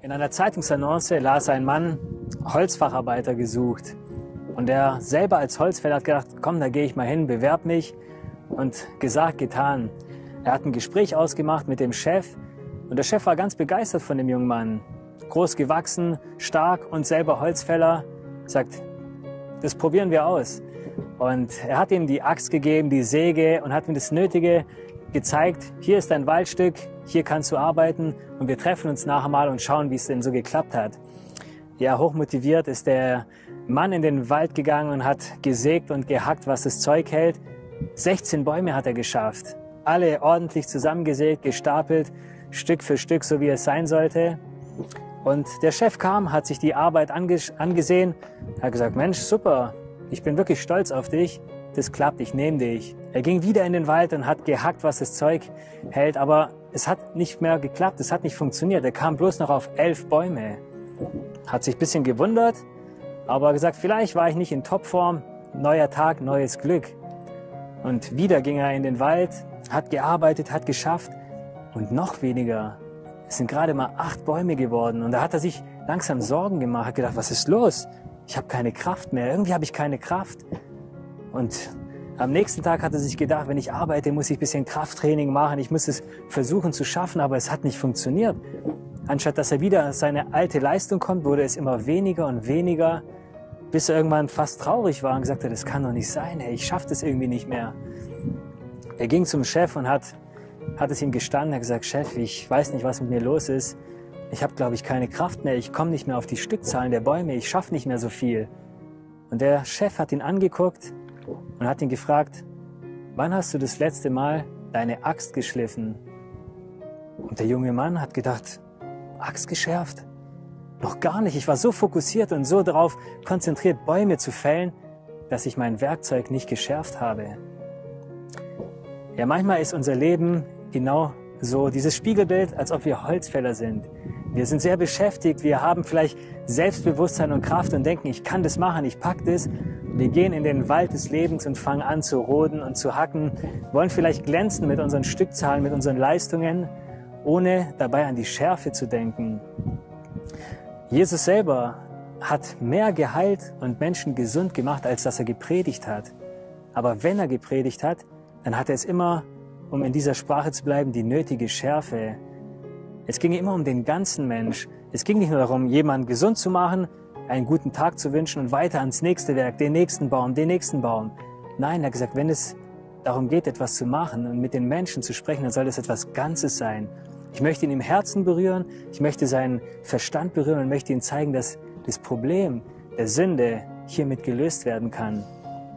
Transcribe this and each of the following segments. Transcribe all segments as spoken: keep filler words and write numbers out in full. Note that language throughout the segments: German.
In einer Zeitungsannonce las ein Mann Holzfacharbeiter gesucht. Und er selber als Holzfäller hat gedacht, komm, da gehe ich mal hin, bewerb mich. Und gesagt, getan. Er hat ein Gespräch ausgemacht mit dem Chef. Und der Chef war ganz begeistert von dem jungen Mann. Groß gewachsen, stark und selber Holzfäller. Sagt, das probieren wir aus. Und er hat ihm die Axt gegeben, die Säge und hat ihm das Nötige gezeigt. Hier ist ein Waldstück, hier kannst du arbeiten und wir treffen uns nachher mal und schauen, wie es denn so geklappt hat. Ja, hochmotiviert ist der Mann in den Wald gegangen und hat gesägt und gehackt, was das Zeug hält. sechzehn Bäume hat er geschafft. Alle ordentlich zusammengesägt, gestapelt, Stück für Stück, so wie es sein sollte. Und der Chef kam, hat sich die Arbeit angesehen, hat gesagt, Mensch, super, ich bin wirklich stolz auf dich, das klappt, ich nehme dich. Er ging wieder in den Wald und hat gehackt, was das Zeug hält, aber es hat nicht mehr geklappt, es hat nicht funktioniert. Er kam bloß noch auf elf Bäume. Hat sich ein bisschen gewundert, aber gesagt, vielleicht war ich nicht in Topform, neuer Tag, neues Glück. Und wieder ging er in den Wald, hat gearbeitet, hat geschafft und noch weniger. Es sind gerade mal acht Bäume geworden und da hat er sich langsam Sorgen gemacht, hat gedacht, was ist los? Ich habe keine Kraft mehr, irgendwie habe ich keine Kraft. Und am nächsten Tag hat er sich gedacht, wenn ich arbeite, muss ich ein bisschen Krafttraining machen, ich muss es versuchen zu schaffen, aber es hat nicht funktioniert. Anstatt dass er wieder seine alte Leistung kommt, wurde es immer weniger und weniger, bis er irgendwann fast traurig war und gesagt hat, das kann doch nicht sein, ey, ich schaffe das irgendwie nicht mehr. Er ging zum Chef und hat, hat es ihm gestanden, er hat gesagt, Chef, ich weiß nicht, was mit mir los ist. Ich habe, glaube ich, keine Kraft mehr, ich komme nicht mehr auf die Stückzahlen der Bäume, ich schaffe nicht mehr so viel. Und der Chef hat ihn angeguckt und hat ihn gefragt, wann hast du das letzte Mal deine Axt geschliffen? Und der junge Mann hat gedacht, Axt geschärft? Noch gar nicht, ich war so fokussiert und so darauf konzentriert, Bäume zu fällen, dass ich mein Werkzeug nicht geschärft habe. Ja, manchmal ist unser Leben genau so, dieses Spiegelbild, als ob wir Holzfäller sind. Wir sind sehr beschäftigt, wir haben vielleicht Selbstbewusstsein und Kraft und denken, ich kann das machen, ich pack das. Wir gehen in den Wald des Lebens und fangen an zu roden und zu hacken, wollen vielleicht glänzen mit unseren Stückzahlen, mit unseren Leistungen, ohne dabei an die Schärfe zu denken. Jesus selber hat mehr geheilt und Menschen gesund gemacht, als dass er gepredigt hat. Aber wenn er gepredigt hat, dann hat er es immer, um in dieser Sprache zu bleiben, die nötige Schärfe. Es ging immer um den ganzen Mensch. Es ging nicht nur darum, jemanden gesund zu machen, einen guten Tag zu wünschen und weiter ans nächste Werk, den nächsten Baum, den nächsten Baum. Nein, er hat gesagt, wenn es darum geht, etwas zu machen und mit den Menschen zu sprechen, dann soll es etwas Ganzes sein. Ich möchte ihn im Herzen berühren, ich möchte seinen Verstand berühren und möchte ihm zeigen, dass das Problem der Sünde hiermit gelöst werden kann.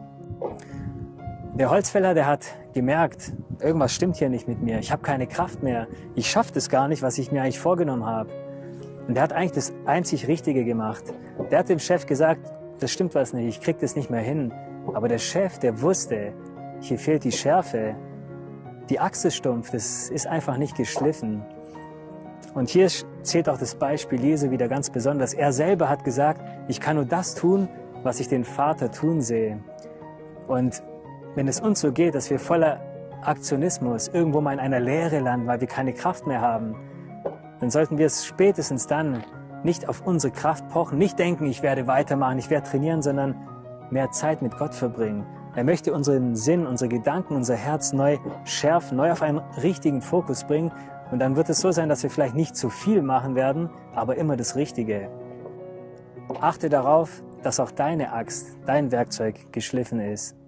Der Holzfäller, der hat gemerkt, irgendwas stimmt hier nicht mit mir, ich habe keine Kraft mehr, ich schaffe das gar nicht, was ich mir eigentlich vorgenommen habe. Und der hat eigentlich das einzig Richtige gemacht. Der hat dem Chef gesagt, das stimmt was nicht, ich krieg das nicht mehr hin. Aber der Chef, der wusste, hier fehlt die Schärfe. Die Axt ist stumpf, das ist einfach nicht geschliffen. Und hier zählt auch das Beispiel Jesu wieder ganz besonders. Er selber hat gesagt, ich kann nur das tun, was ich den Vater tun sehe. Und wenn es uns so geht, dass wir voller Aktionismus irgendwo mal in einer Leere landen, weil wir keine Kraft mehr haben, dann sollten wir es spätestens dann nicht auf unsere Kraft pochen, nicht denken, ich werde weitermachen, ich werde trainieren, sondern mehr Zeit mit Gott verbringen. Er möchte unseren Sinn, unsere Gedanken, unser Herz neu schärfen, neu auf einen richtigen Fokus bringen. Und dann wird es so sein, dass wir vielleicht nicht zu viel machen werden, aber immer das Richtige. Achte darauf, dass auch deine Axt, dein Werkzeug geschliffen ist.